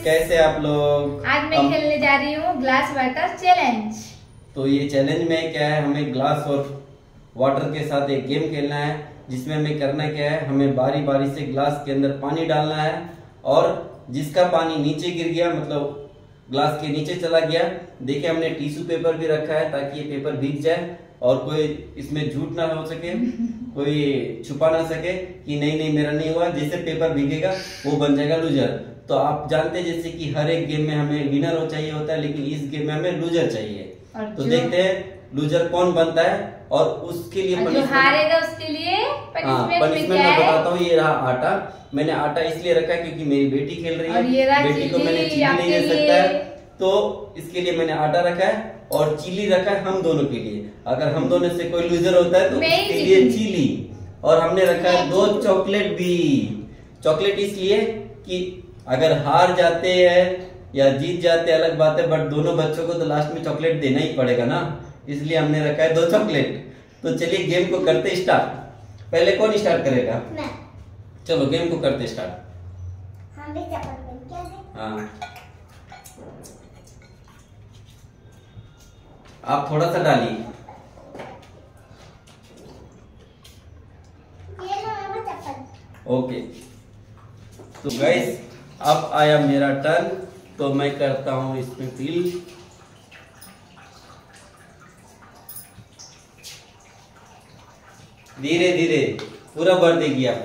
कैसे आप लोग? आज मैं खेलने जा रही हूँ ग्लास वाटर चैलेंज। तो ये चैलेंज में क्या है, हमें ग्लास और वाटर के साथ एक गेम खेलना है, जिसमें हमें करना क्या है, हमें बारी बारी से ग्लास के अंदर पानी डालना है और जिसका पानी नीचे गिर गया, मतलब ग्लास के नीचे चला गया, देखिए हमने टिश्यू पेपर भी रखा है ताकि ये पेपर भीग जाए और कोई इसमें झूठ ना हो सके, कोई छुपा ना सके कि नहीं मेरा नहीं हुआ। जैसे पेपर भीगेगा वो बन जाएगा लूजर। तो आप जानते हैं जैसे कि हर एक गेम में हमें विनर हो चाहिए होता है, लेकिन इस गेम में हमें लूजर चाहिए। तो देखते हैं लूजर कौन बनता है और उसके लिए जो हारेगा उसके लिए पनिशमेंट मैं बताता हूँ। ये रहा आटा, मैंने आटा इसलिए रखा है क्योंकि मेरी बेटी खेल रही है, बेटी को मैंने चीनी नहीं दे सकता है, तो इसके लिए मैंने आटा रखा है और चिली रखा है हम दोनों के लिए। अगर हम दोनों से कोई लूजर होता है तो उसके लिए चिली। और हमने रखा है 2 चॉकलेट भी। चॉकलेट इसलिए कि अगर हार जाते हैं या जीत जाते हैं अलग बात है, बट दोनों बच्चों को तो लास्ट में चॉकलेट देना ही पड़ेगा ना, इसलिए हमने रखा है 2 चॉकलेट। तो चलिए गेम को करते स्टार्ट। पहले कौन स्टार्ट करेगा? चलो गेम को करते स्टार्ट। हाँ, आप थोड़ा सा डालिए। ओके, तो गाइस अब आया मेरा टर्न, तो मैं करता हूं इसमें फिल। धीरे धीरे पूरा भर देगी आप।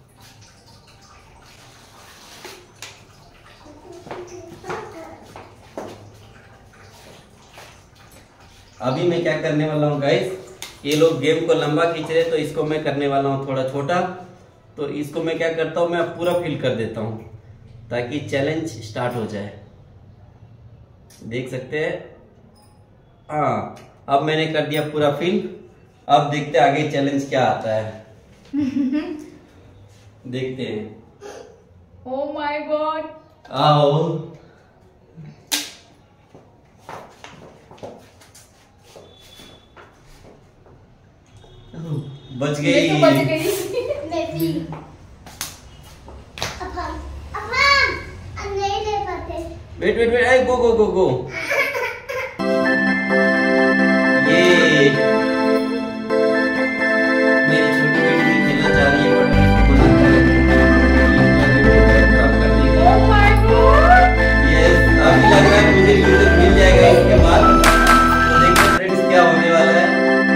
अभी मैं क्या करने वाला हूँ गाइस, ये लोग गेम को लंबा खींच रहे, तो इसको मैं करने वाला हूँ थोड़ा छोटा। तो इसको मैं क्या करता हूँ, मैं पूरा फिल कर देता हूँ ताकि चैलेंज स्टार्ट हो जाए। देख सकते हैं, हाँ अब मैंने कर दिया पूरा फिल। अब देखते हैं आगे चैलेंज क्या आता है। देखते हैं। ओह माय गॉड, आओ बच गई। मैं तो बच गई। मैं भी। अब नहीं ले पाते। Wait, I go. ये मेरी छोटी बेटी भी खेलना चाह रही है, but oh my god, yes, अभी लग रहा है मुझे लूजर मिल जाएगा इसके बाद। तो देखते हैं फ्रेंड्स क्या होने वाला है।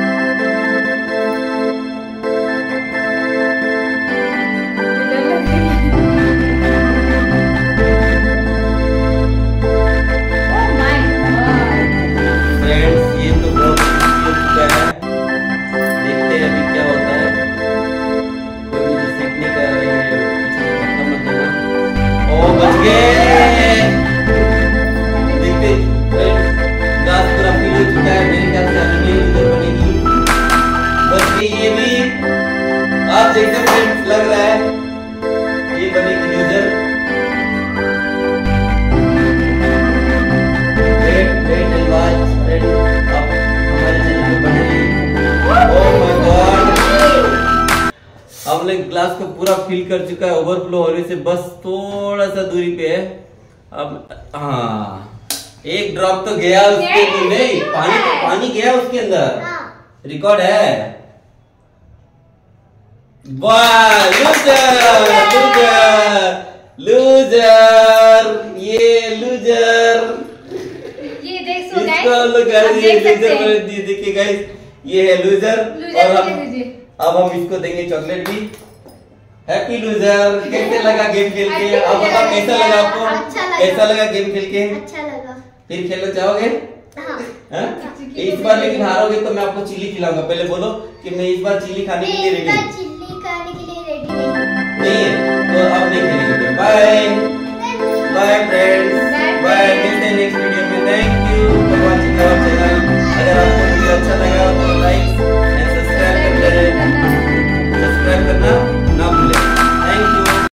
आप देखते फ्रेंड्स, लग रहा है ये बनेगी loser. Wait and watch friends, आप हमारे चैनल पे बने रहिए। ओह माय गॉड, हमने ग्लास को पूरा फिल कर चुका है, ओवरफ्लो होने से बस थोड़ा सा दूरी पे है। अब हाँ, एक ड्रॉप तो गया उसके अंदर, नहीं पानी गया उसके अंदर, रिकॉर्ड है। वाह, लूजर, ये लूजर। ये देख सो देखिए गाइस, ये है लूजर। और अब हम इसको देंगे चॉकलेट भी। Happy loser. कैसे लगा गेम खेल के? अब बताओ कैसा लगा आपको? कैसा लगा गेम खेल के? अच्छा लगा। फिर खेलना चाहोगे? हाँ? इस बार लेकिन हारोगे तो मैं आपको चिली खिलाऊंगा। पहले बोलो कि मैं इस बार चिली खाने के लिए रेडी हूँ। चिल्ली खाने के लिए रेडी नहीं है तो अब नहीं खेलेंगे। Bye bye friends.